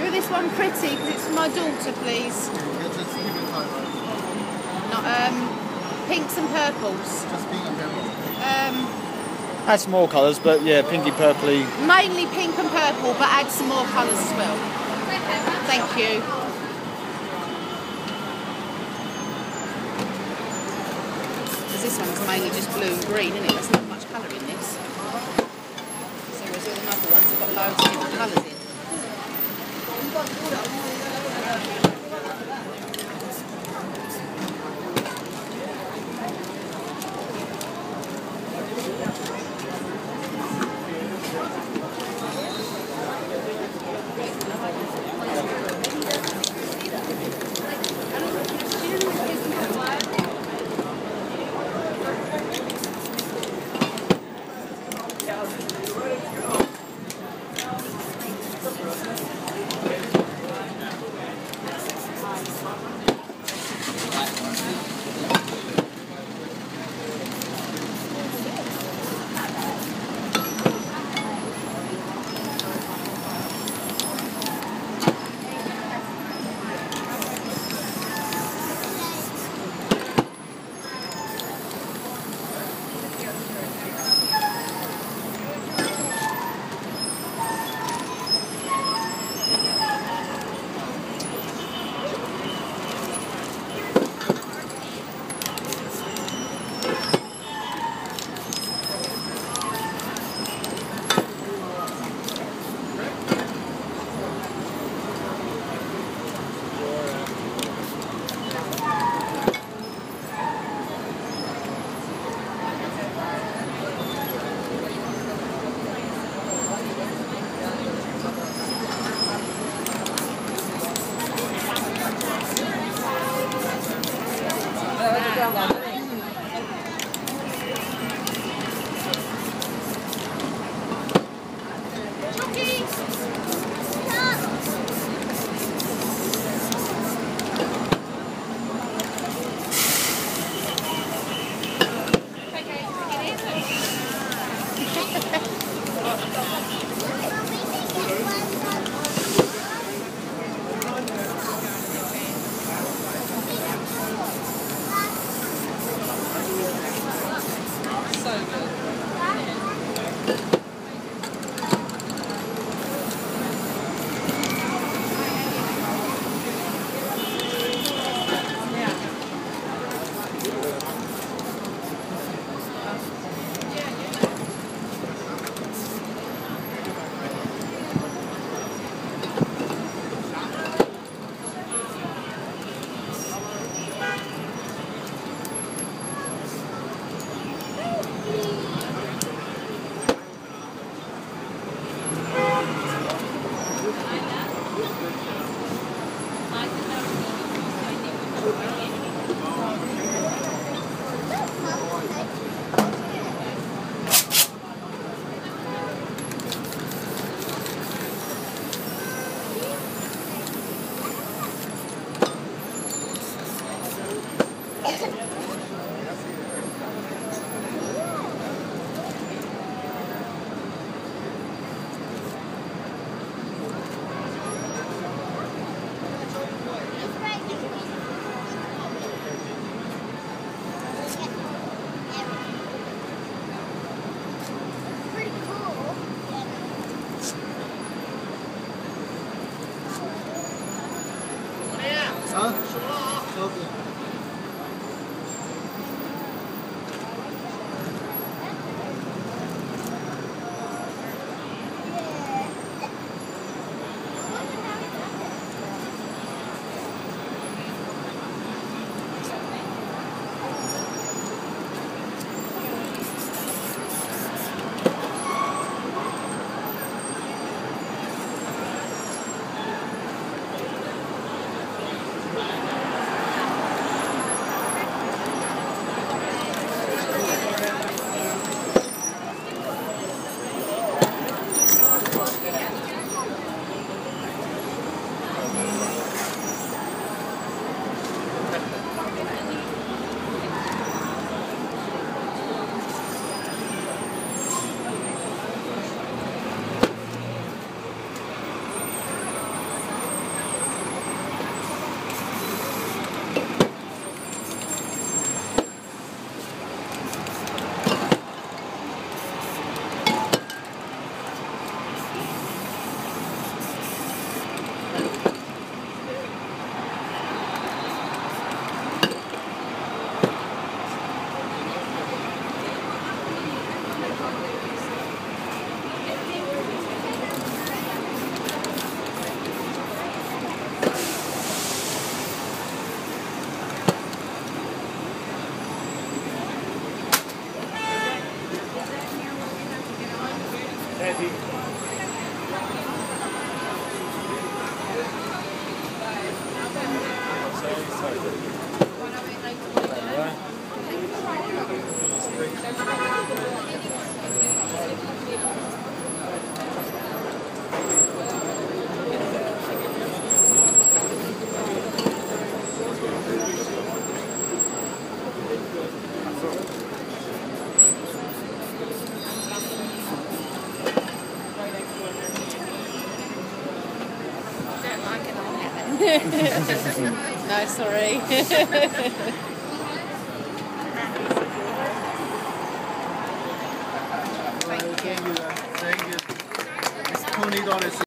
Do this one pretty, because it's for my daughter, please. Not, pinks and purples. Just pink and purple. Add some more colours, but yeah, pinky purpley. Mainly pink and purple, but add some more colours as well. Thank you. Because this one's mainly just blue and green, isn't it? There's not much colour in this. So whereas all the other ones have got loads of different colours in. No, sorry. Thank you. Thank you. It's $20.